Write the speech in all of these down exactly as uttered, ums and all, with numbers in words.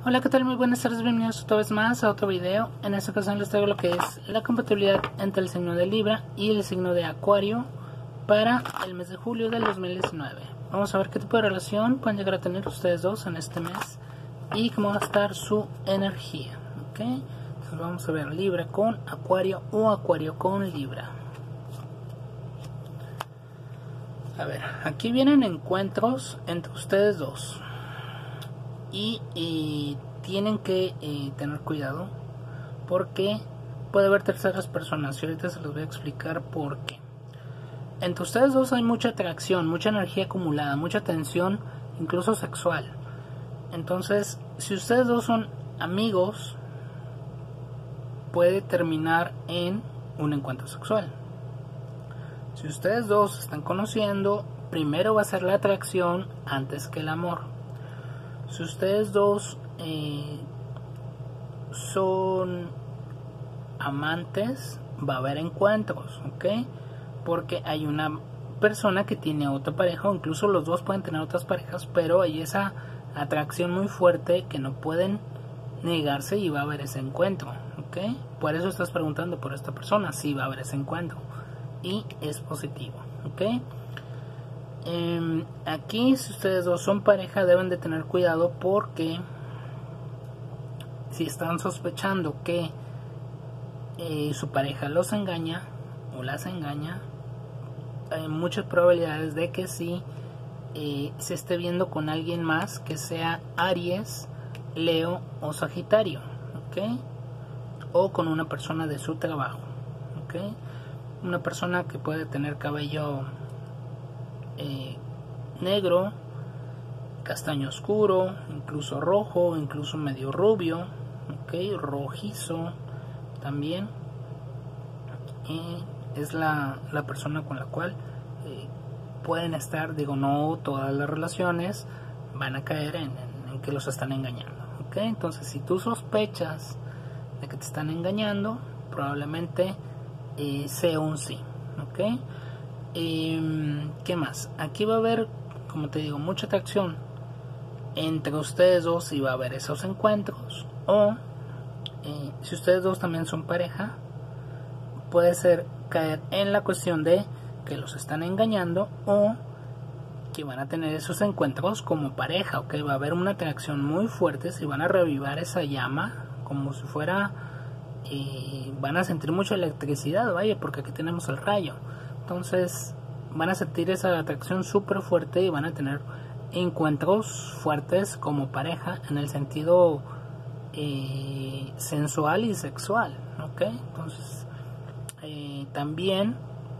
Hola, ¿qué tal? Muy buenas tardes, bienvenidos otra vez más a otro video. En esta ocasión les traigo lo que es la compatibilidad entre el signo de Libra y el signo de Acuario para el mes de julio del dos mil diecinueve. Vamos a ver qué tipo de relación pueden llegar a tener ustedes dos en este mes y cómo va a estar su energía, ¿ok? Entonces vamos a ver Libra con Acuario o Acuario con Libra. A ver, aquí vienen encuentros entre ustedes dos. Y, y tienen que eh, tener cuidado porque puede haber terceras personas y ahorita se los voy a explicar por qué. Entre ustedes dos hay mucha atracción, mucha energía acumulada, mucha tensión, incluso sexual. Entonces, si ustedes dos son amigos, puede terminar en un encuentro sexual. Si ustedes dos se están conociendo, primero va a ser la atracción antes que el amor. Si ustedes dos eh, son amantes, va a haber encuentros, ¿ok? Porque hay una persona que tiene otra pareja, o incluso los dos pueden tener otras parejas, pero hay esa atracción muy fuerte que no pueden negarse y va a haber ese encuentro, ¿ok? Por eso estás preguntando por esta persona, sí va a haber ese encuentro y es positivo, ¿ok? Eh, aquí si ustedes dos son pareja deben de tener cuidado porque si están sospechando que eh, su pareja los engaña o las engaña, hay muchas probabilidades de que sí eh, se esté viendo con alguien más que sea Aries, Leo o Sagitario, ¿ok? O con una persona de su trabajo, ¿ok? Una persona que puede tener cabello Eh, negro, castaño oscuro, incluso rojo, incluso medio rubio, ok, rojizo también. Y es la, la persona con la cual eh, pueden estar, digo, no todas las relaciones van a caer en, en, en que los están engañando, ok. Entonces si tú sospechas de que te están engañando, probablemente eh, sea un sí, ok. Eh, ¿Qué más? Aquí va a haber, como te digo, mucha atracción entre ustedes dos y va a haber esos encuentros. O eh, si ustedes dos también son pareja, puede ser caer en la cuestión de que los están engañando o que van a tener esos encuentros como pareja, ok. Va a haber una atracción muy fuerte, si van a revivar esa llama como si fuera eh, van a sentir mucha electricidad, vaya, porque aquí tenemos el rayo. Entonces van a sentir esa atracción súper fuerte y van a tener encuentros fuertes como pareja en el sentido eh, sensual y sexual, ¿ok? Entonces eh, también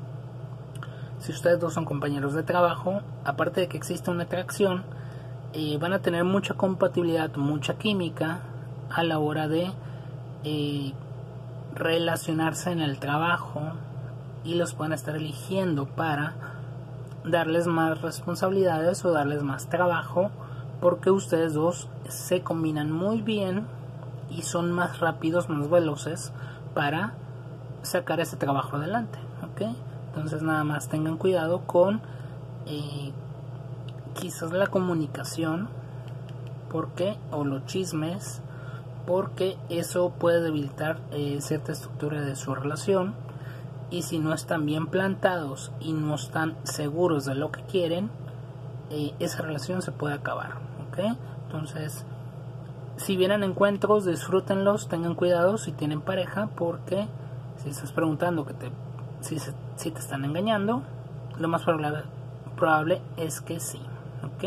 si ustedes dos son compañeros de trabajo, aparte de que existe una atracción, eh, van a tener mucha compatibilidad, mucha química a la hora de eh, relacionarse en el trabajo. Y los pueden estar eligiendo para darles más responsabilidades o darles más trabajo porque ustedes dos se combinan muy bien y son más rápidos, más veloces para sacar ese trabajo adelante, ¿ok? Entonces nada más tengan cuidado con eh, quizás la comunicación porque o los chismes, porque eso puede debilitar eh, cierta estructura de su relación. Y si no están bien plantados y no están seguros de lo que quieren, eh, esa relación se puede acabar, ¿ok? Entonces, si vienen encuentros, disfrútenlos, tengan cuidado si tienen pareja, porque si estás preguntando que te, si, se, si te están engañando, lo más probable, probable es que sí, ¿ok?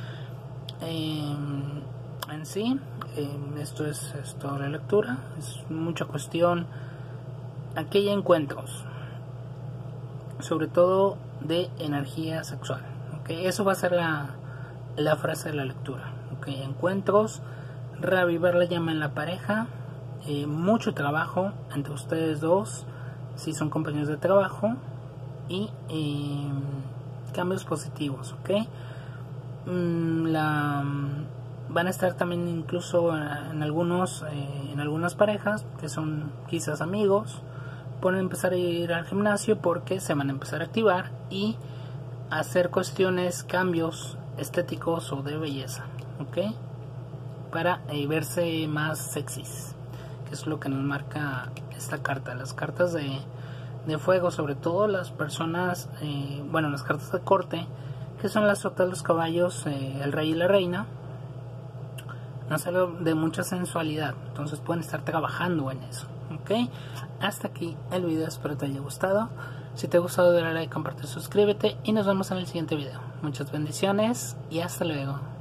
Eh, en sí, eh, esto es, es toda la lectura, es mucha cuestión. Aquí hay encuentros, sobre todo de energía sexual, ¿okay? Eso va a ser la, la frase de la lectura, ¿okay? Encuentros, reavivar la llama en la pareja, eh, mucho trabajo entre ustedes dos si son compañeros de trabajo y eh, cambios positivos, ¿okay? Mm, la, van a estar también incluso en algunos eh, en algunas parejas que son quizás amigos, pueden empezar a ir al gimnasio porque se van a empezar a activar y hacer cuestiones, cambios estéticos o de belleza, ¿ok? para eh, verse más sexys, que es lo que nos marca esta carta. Las cartas de, de fuego, sobre todo las personas, eh, bueno, las cartas de corte, que son las sotas, los caballos, eh, el rey y la reina, nos habla de mucha sensualidad, entonces pueden estar trabajando en eso. Ok, hasta aquí el video, espero te haya gustado. Si te ha gustado, dale like, comparte, suscríbete y nos vemos en el siguiente video. Muchas bendiciones y hasta luego.